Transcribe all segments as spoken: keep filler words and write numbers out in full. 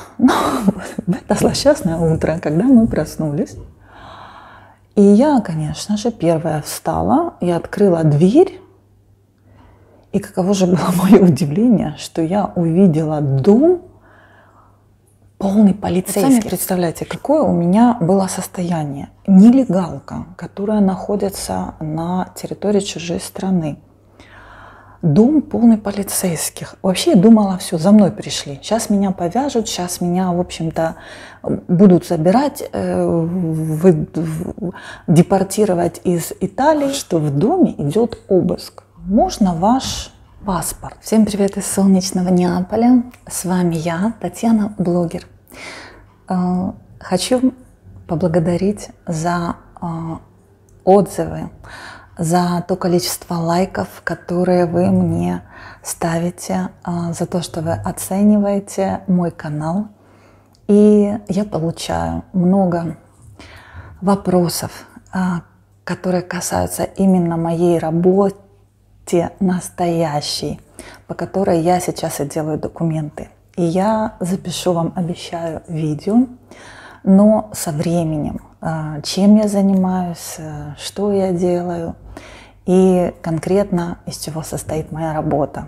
ну, в это злосчастное утро, когда мы проснулись, и я, конечно же, первая встала и открыла дверь. И каково же было мое удивление, что я увидела дом полный полицейских. Сами представляете, какое у меня было состояние. Нелегалка, которая находится на территории чужой страны. Дом полный полицейских. Вообще я думала, все, за мной пришли. Сейчас меня повяжут, сейчас меня, в общем-то, будут забирать, э, вы, в, депортировать из Италии, что в доме идет обыск. Можно ваш паспорт? Всем привет из солнечного Неаполя. С вами я, Татьяна, блогер. Э, хочу поблагодарить за э, отзывы, за то количество лайков, которые вы мне ставите, за то, что вы оцениваете мой канал. И я получаю много вопросов, которые касаются именно моей работы настоящей, по которой я сейчас и делаю документы. И я запишу вам, обещаю, видео, но со временем, чем я занимаюсь, что я делаю и конкретно из чего состоит моя работа.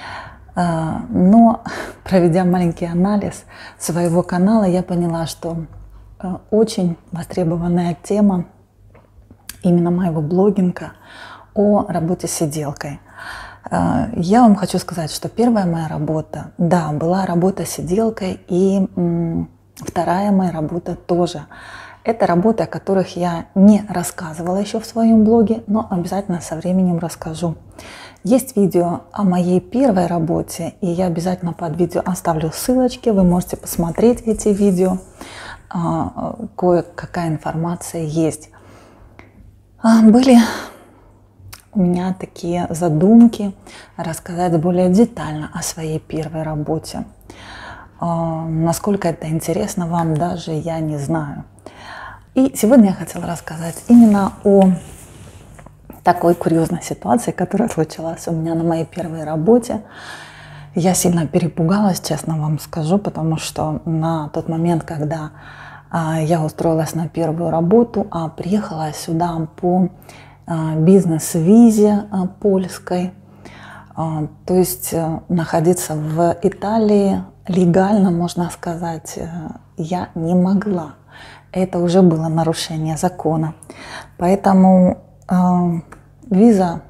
Но, проведя маленький анализ своего канала, я поняла, что очень востребованная тема именно моего блогинга о работе сиделкой. Я вам хочу сказать, что первая моя работа, да, была работа сиделкой, и вторая моя работа тоже. Это работы, о которых я не рассказывала еще в своем блоге, но обязательно со временем расскажу. Есть видео о моей первой работе, и я обязательно под видео оставлю ссылочки, вы можете посмотреть эти видео, кое-какая информация есть. Были у меня такие задумки рассказать более детально о своей первой работе. Насколько это интересно вам, даже я не знаю. И сегодня я хотела рассказать именно о такой курьезной ситуации, которая случилась у меня на моей первой работе. Я сильно перепугалась, честно вам скажу, потому что на тот момент, когда я устроилась на первую работу, а приехала сюда по бизнес-визе польской, то есть находиться в Италии легально, можно сказать, я не могла. Это уже было нарушение закона. Поэтому э, виза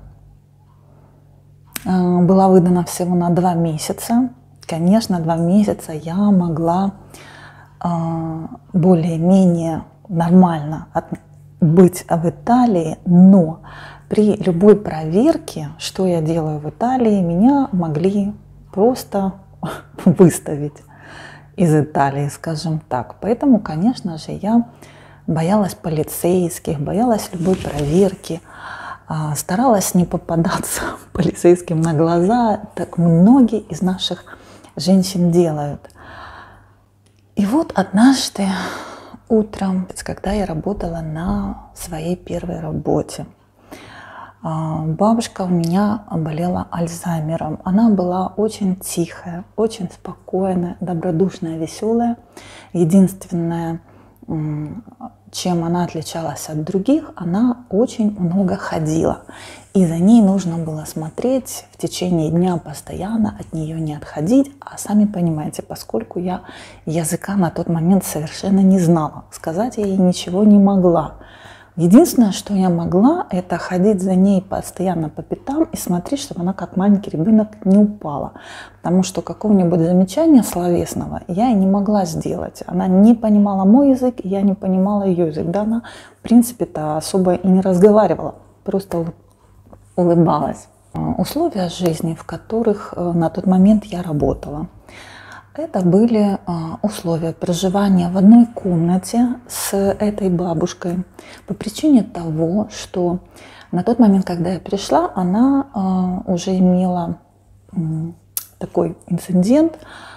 э, была выдана всего на два месяца. Конечно, два месяца я могла э, более-менее нормально от, быть в Италии, но при любой проверке, что я делаю в Италии, меня могли просто выставить из Италии, скажем так. Поэтому, конечно же, я боялась полицейских, боялась любой проверки, старалась не попадаться полицейским на глаза, так многие из наших женщин делают. И вот однажды утром, когда я работала на своей первой работе, бабушка у меня болела Альцгеймером. Она была очень тихая, очень спокойная, добродушная, веселая. Единственное, чем она отличалась от других, она очень много ходила. И за ней нужно было смотреть в течение дня постоянно, от нее не отходить. А сами понимаете, поскольку я языка на тот момент совершенно не знала, сказать я ей ничего не могла. Единственное, что я могла, это ходить за ней постоянно по пятам и смотреть, чтобы она как маленький ребенок не упала. Потому что какого-нибудь замечания словесного я и не могла сделать. Она не понимала мой язык, я не понимала ее язык. Да, она, в принципе-то, особо и не разговаривала, просто улыбалась. Условия жизни, в которых на тот момент я работала, это были условия проживания в одной комнате с этой бабушкой по причине того, что на тот момент, когда я пришла, она уже имела такой инцидент,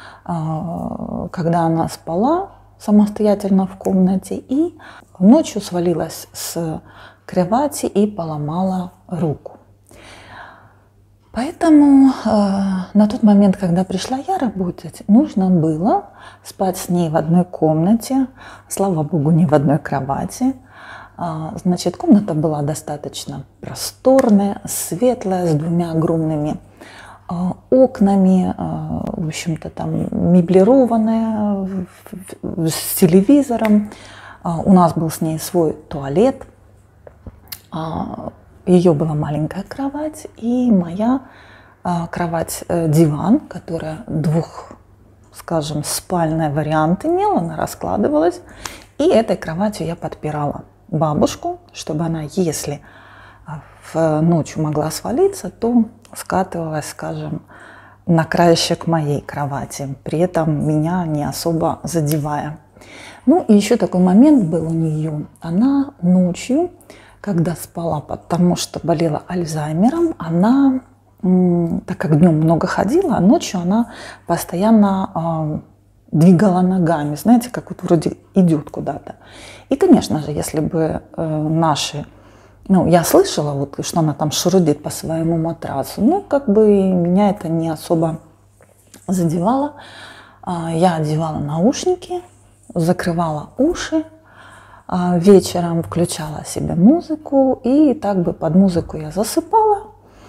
когда она спала самостоятельно в комнате и ночью свалилась с кровати и поломала руку. Поэтому э, на тот момент, когда пришла я работать, нужно было спать с ней в одной комнате, слава богу, не в одной кровати. А, значит, комната была достаточно просторная, светлая, с двумя огромными э, окнами, э, в общем-то, там меблированная, с телевизором. А, у нас был с ней свой туалет. А, Ее была маленькая кровать и моя а, кровать-диван, которая двух, скажем, спальный вариант имела, она раскладывалась. И этой кроватью я подпирала бабушку, чтобы она, если в ночью могла свалиться, то скатывалась, скажем, на краешек моей кровати, при этом меня не особо задевая. Ну и еще такой момент был у нее. Она ночью, когда спала, потому что болела Альцгеймером, она, так как днем много ходила, а ночью она постоянно э, двигала ногами, знаете, как вот вроде идет куда-то. И, конечно же, если бы э, наши, ну, я слышала, вот, что она там шурудит по своему матрасу, ну, как бы меня это не особо задевало. Э, я одевала наушники, закрывала уши, вечером включала себе музыку, и так бы под музыку я засыпала.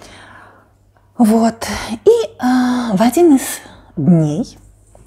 Вот. И э, в один из дней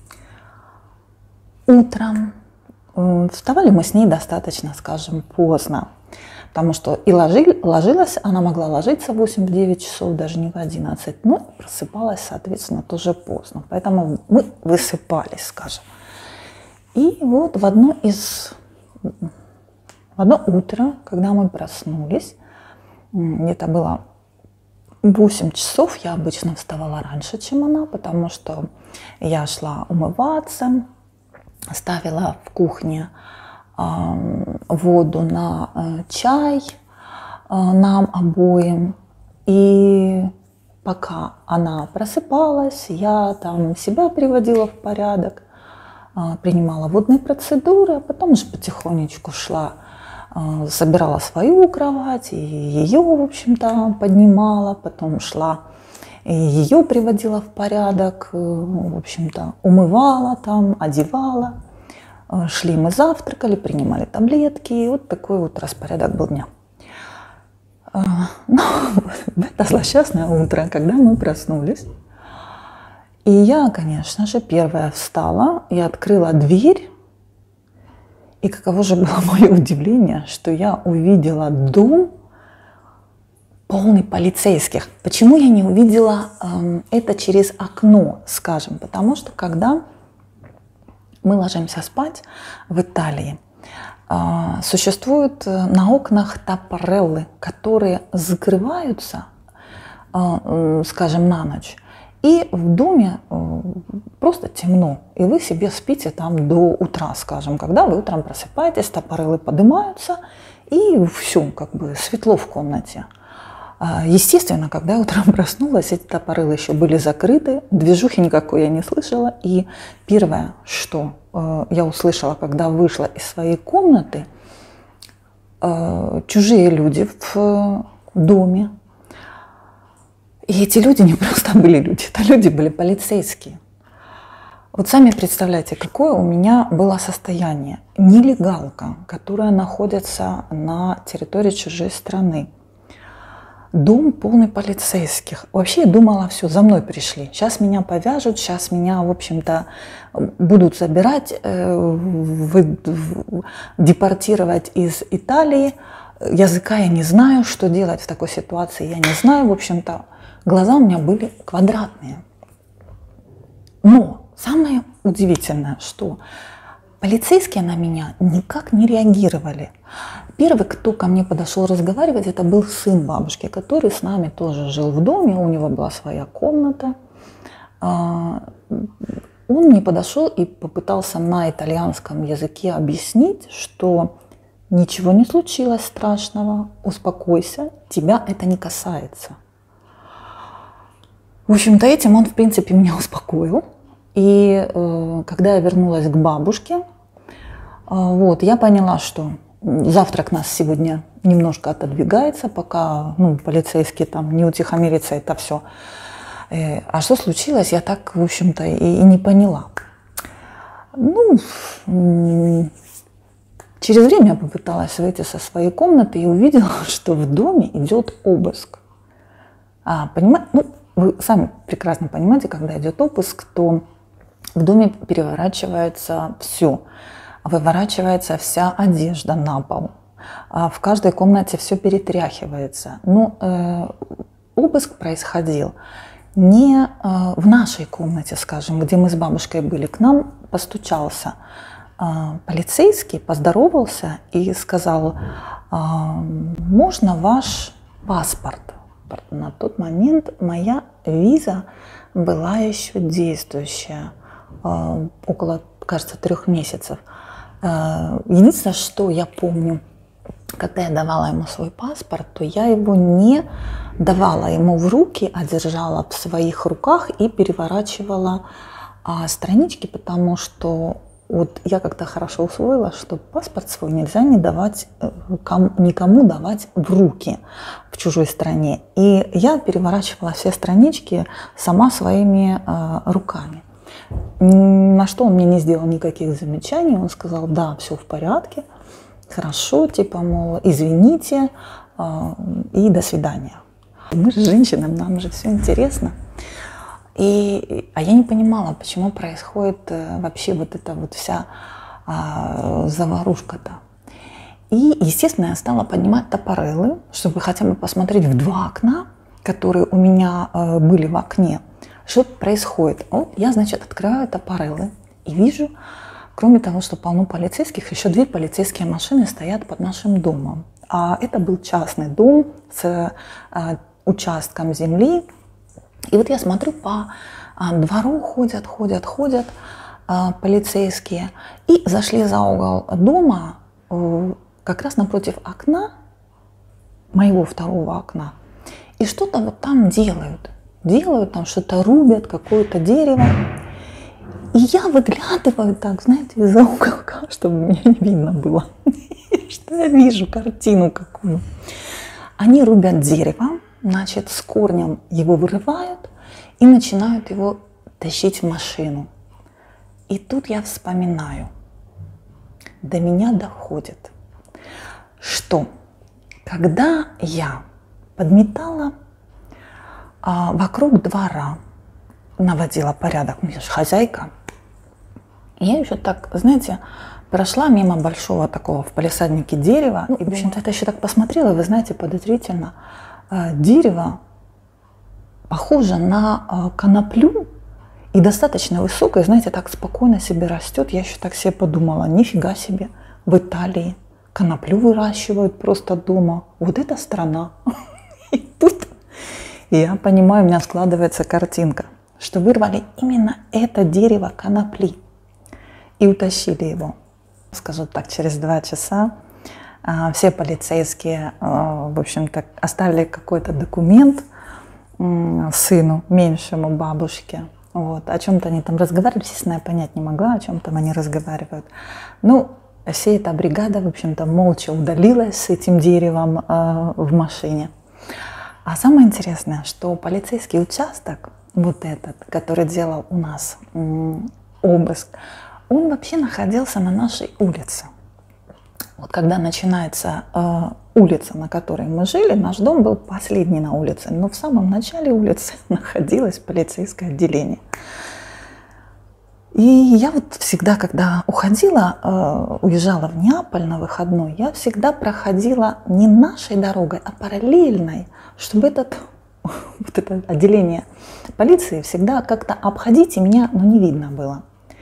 утром э, вставали мы с ней достаточно, скажем, поздно, потому что и ложи, ложилась, она могла ложиться в восемь-девять часов, даже не в одиннадцать, но просыпалась, соответственно, тоже поздно. Поэтому мы высыпались, скажем. И вот в одно из... В одно утро, когда мы проснулись, где-то было восемь часов, я обычно вставала раньше, чем она, потому что я шла умываться, ставила в кухне э, воду на э, чай э, нам обоим. И пока она просыпалась, я там себя приводила в порядок, э, принимала водные процедуры, а потом уже потихонечку шла, собирала свою кровать, и ее, в общем-то, поднимала, потом шла, и ее приводила в порядок, в общем-то, умывала там, одевала. Шли мы завтракали, принимали таблетки, и вот такой вот распорядок был дня. Но в это злосчастное утро, когда мы проснулись, и я, конечно же, первая встала и открыла дверь. И каково же было мое удивление, что я увидела дом полный полицейских. Почему я не увидела э, это через окно, скажем? Потому что когда мы ложимся спать в Италии, э, существуют на окнах таппареллы, которые закрываются, э, скажем, на ночь. И в доме э, просто темно, и вы себе спите там до утра, скажем. Когда вы утром просыпаетесь, таппареллы поднимаются, и все, как бы светло в комнате. А, естественно, когда я утром проснулась, эти таппареллы еще были закрыты, движухи никакой я не слышала. И первое, что э, я услышала, когда вышла из своей комнаты, э, чужие люди в э, доме. И эти люди не просто были люди, это люди были полицейские. Вот сами представляете, какое у меня было состояние. Нелегалка, которая находится на территории чужой страны. Дом полный полицейских. Вообще я думала, все, за мной пришли. Сейчас меня повяжут, сейчас меня, в общем-то, будут забирать, э, депортировать из Италии. Языка я не знаю, что делать в такой ситуации, я не знаю, в общем-то. Глаза у меня были квадратные. Но самое удивительное, что полицейские на меня никак не реагировали. Первый, кто ко мне подошел разговаривать, это был сын бабушки, который с нами тоже жил в доме, у него была своя комната. Он мне подошел и попытался на итальянском языке объяснить, что ничего не случилось страшного, успокойся, тебя это не касается. В общем-то, этим он, в принципе, меня успокоил. И э, когда я вернулась к бабушке, э, вот, я поняла, что завтрак нас сегодня немножко отодвигается, пока ну, полицейские там не утихомирятся, это все. А что случилось, я так, в общем-то, и, и не поняла. Ну, через время я попыталась выйти со своей комнаты и увидела, что в доме идет обыск. А, понимаете, ну, вы сами прекрасно понимаете, когда идет обыск, то в доме переворачивается все. Выворачивается вся одежда на пол. А в каждой комнате все перетряхивается. Но э, обыск происходил не э, в нашей комнате, скажем, где мы с бабушкой были. К нам постучался э, полицейский, поздоровался и сказал: э, можно ваш паспорт? На тот момент моя виза была еще действующая, э, около, кажется, трех месяцев. Единственное, что я помню, когда я давала ему свой паспорт, то я его не давала ему в руки, а держала в своих руках и переворачивала а, странички, потому что вот я как-то хорошо усвоила, что паспорт свой нельзя не давать, кому, никому давать в руки в чужой стране. И я переворачивала все странички сама своими а, руками. На что он мне не сделал никаких замечаний. Он сказал: да, все в порядке, хорошо, типа, мол, извините э, и до свидания. Мы же женщины, нам же все интересно. И, а я не понимала, почему происходит э, вообще вот эта вот вся э, заварушка-то. И, естественно, я стала поднимать топорелы, чтобы хотя бы посмотреть в два окна, которые у меня э, были в окне. Что происходит? Вот я, значит, открываю топорелы и вижу, кроме того, что полно полицейских, еще две полицейские машины стоят под нашим домом. А это был частный дом с а, участком земли. И вот я смотрю, по а, двору ходят, ходят, ходят а, полицейские. И зашли за угол дома, а, как раз напротив окна, моего второго окна. И что-то вот там делают. Делают, там что-то рубят, какое-то дерево. И я выглядываю так, знаете, из-за уголка, чтобы мне не видно было, что я вижу картину какую. Они рубят дерево, значит, с корнем его вырывают и начинают его тащить в машину. И тут я вспоминаю, до меня доходит, что когда я подметала а, вокруг двора, наводила порядок, у меня же хозяйка, я еще так, знаете, прошла мимо большого такого в палисаднике дерева, ну, и, в общем-то, это еще так посмотрела, вы знаете, подозрительно, дерево похоже на коноплю и достаточно высокое, знаете, так спокойно себе растет. Я еще так себе подумала: нифига себе, в Италии коноплю выращивают просто дома, вот эта страна. И тут я понимаю, у меня складывается картинка, что вырвали именно это дерево конопли и утащили его. Скажу так, через два часа а, все полицейские, а, в общем-то, оставили какой-то документ м, сыну, меньшему, бабушке. Вот. О чем-то они там разговаривали, естественно, я понять не могла, о чем там они разговаривают. Ну, вся эта бригада, в общем-то, молча удалилась с этим деревом а, в машине. А самое интересное, что полицейский участок, вот этот, который делал у нас м, обыск, он вообще находился на нашей улице. Вот когда начинается э, улица, на которой мы жили, наш дом был последний на улице, но в самом начале улицы находилось полицейское отделение. И я вот всегда, когда уходила, э, уезжала в Неаполь на выходной, я всегда проходила не нашей дорогой, а параллельной, чтобы этот, вот это отделение полиции всегда как-то обходить, и меня ну, не видно было.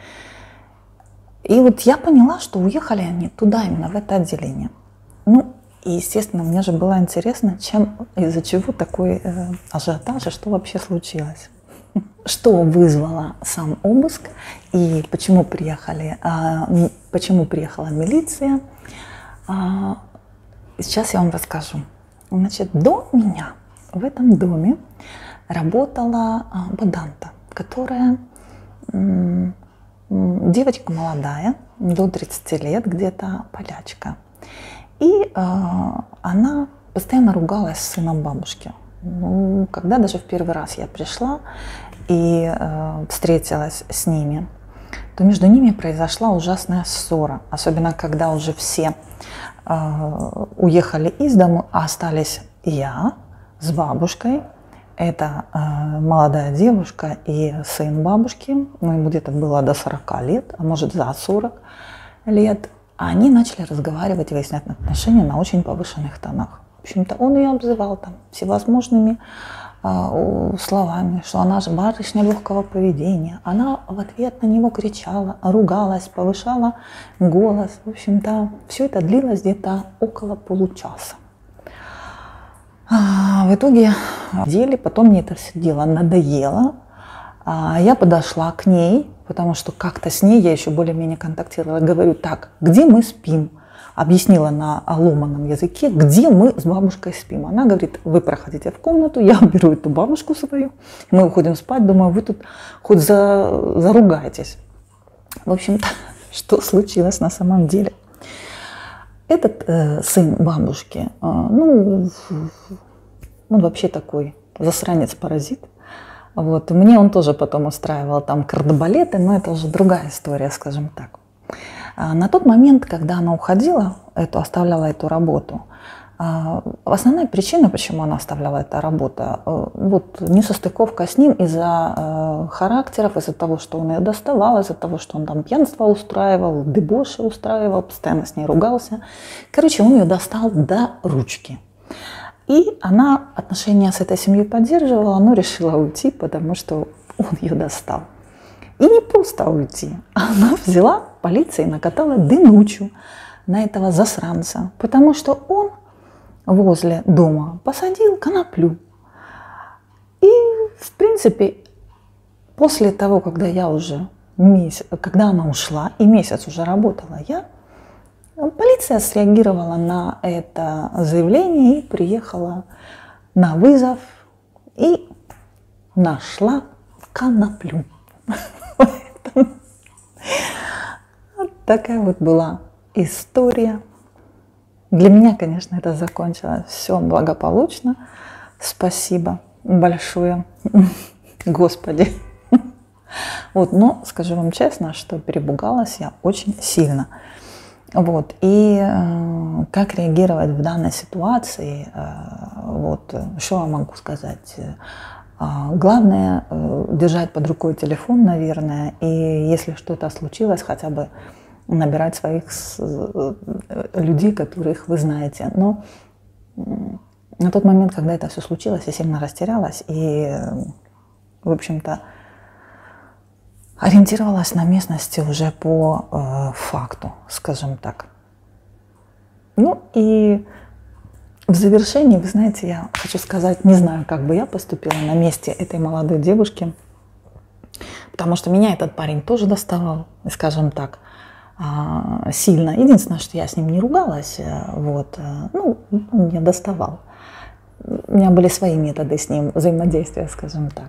И вот я поняла, что уехали они туда, именно в это отделение. Ну, и, естественно, мне же было интересно, чем, из-за чего такой э, ажиотаж, и что вообще случилось. Что вызвало сам обыск и почему приехали, а, почему приехала милиция, а, сейчас я вам расскажу. Значит, до меня в этом доме работала а, баданта, которая м, девочка молодая, до тридцати лет, где-то полячка. И э, она постоянно ругалась с сыном бабушки. Ну, когда даже в первый раз я пришла и э, встретилась с ними, то между ними произошла ужасная ссора. Особенно, когда уже все э, уехали из дому, а остались я с бабушкой. Это э, молодая девушка и сын бабушки. Ну, ему где-то было до сорока лет, а может за сорок лет. Они начали разговаривать и выяснять отношения на очень повышенных тонах. В общем-то, он ее обзывал там всевозможными э, словами, что она же барышня легкого поведения. Она в ответ на него кричала, ругалась, повышала голос. В общем-то, все это длилось где-то около получаса. А, в итоге в деле, потом мне это все дело надоело. А, я подошла к ней, потому что как-то с ней я еще более-менее контактировала. Говорю: так, где мы спим? Объяснила на ломаном языке, где мы с бабушкой спим. Она говорит: вы проходите в комнату, я беру эту бабушку свою, мы уходим спать. Думаю, вы тут хоть за, заругаетесь. В общем-то, что случилось на самом деле? Этот э, сын бабушки, э, ну, он вообще такой засранец-паразит. Вот. Мне он тоже потом устраивал там кардебалеты, но это уже другая история, скажем так. А на тот момент, когда она уходила, эту, оставляла эту работу, а, основная причина, почему она оставляла эту работу, а, вот несостыковка с ним из-за а, характеров, из-за того, что он ее доставал, из-за того, что он там пьянство устраивал, дебоши устраивал, постоянно с ней ругался. Короче, он ее достал до ручки. И она отношения с этой семьей поддерживала, но решила уйти, потому что он ее достал. И не просто уйти, она взяла полиция и накатала дынучу на этого засранца, потому что он возле дома посадил коноплю. И, в принципе, после того, когда я уже месяц, когда она ушла и месяц уже работала я, полиция среагировала на это заявление и приехала на вызов и нашла коноплю. Вот такая вот была история. Для меня, конечно, это закончилось все благополучно. Спасибо большое, Господи. Вот, но скажу вам честно, что перепугалась я очень сильно. Вот, и э, как реагировать в данной ситуации, э, вот, что я могу сказать? Главное держать под рукой телефон, наверное, и если что-то случилось, хотя бы набирать своих людей, которых вы знаете. Но на тот момент, когда это все случилось, я сильно растерялась и, в общем-то, ориентировалась на местности уже по э, факту, скажем так. Ну и в завершении, вы знаете, я хочу сказать, не знаю, как бы я поступила на месте этой молодой девушки, потому что меня этот парень тоже доставал, скажем так, сильно. Единственное, что я с ним не ругалась, вот, ну, он меня доставал. У меня были свои методы с ним взаимодействия, скажем так.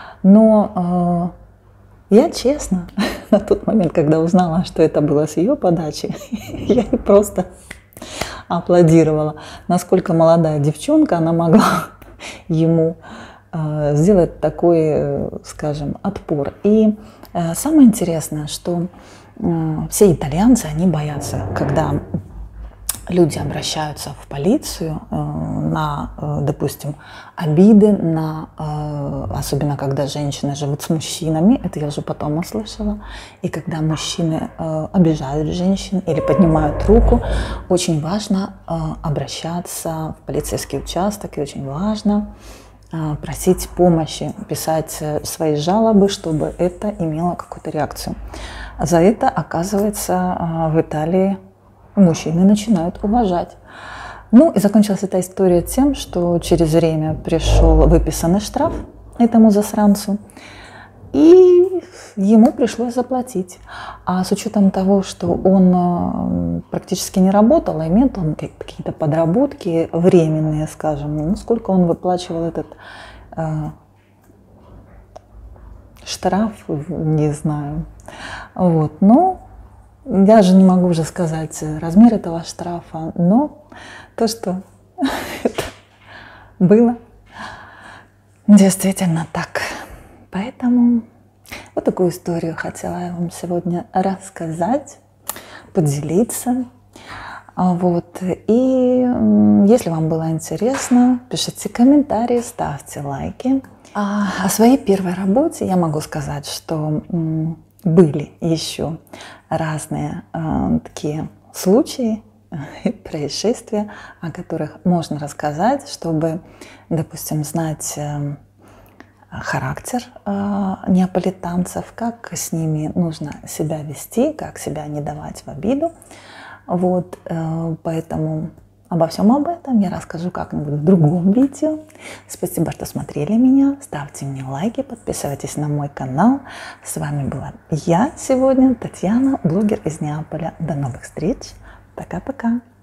Но э, я честно, на тот момент, когда узнала, что это было с ее подачи, я ей просто аплодировала, насколько молодая девчонка, она могла ему э, сделать такой, э, скажем, отпор. И э, самое интересное, что э, все итальянцы, они боятся, когда люди обращаются в полицию э, на, э, допустим, обиды, на, э, особенно когда женщины живут с мужчинами, это я уже потом услышала, и когда мужчины э, обижают женщин или поднимают руку, очень важно э, обращаться в полицейский участок, и очень важно э, просить помощи, писать свои жалобы, чтобы это имело какую-то реакцию. За это, оказывается, э, в Италии мужчины начинают уважать. Ну и закончилась эта история тем, что через время пришел выписанный штраф этому засранцу, и ему пришлось заплатить. А с учетом того, что он практически не работал, а имел там какие-то подработки временные, скажем, ну сколько он выплачивал этот э, штраф, не знаю. Вот, но Я же не могу уже сказать размер этого штрафа, но то, что это было, действительно так. Поэтому вот такую историю хотела я вам сегодня рассказать, поделиться. Вот. И если вам было интересно, пишите комментарии, ставьте лайки. А о своей первой работе я могу сказать, что были еще разные э, такие случаи, происшествия, о которых можно рассказать, чтобы, допустим, знать э, характер э, неаполитанцев, как с ними нужно себя вести, как себя не давать в обиду. Вот, э, поэтому обо всем об этом я расскажу как-нибудь в другом видео. Спасибо, что смотрели меня. Ставьте мне лайки, подписывайтесь на мой канал. С вами была я сегодня, Татьяна, блогер из Неаполя. До новых встреч. Пока-пока.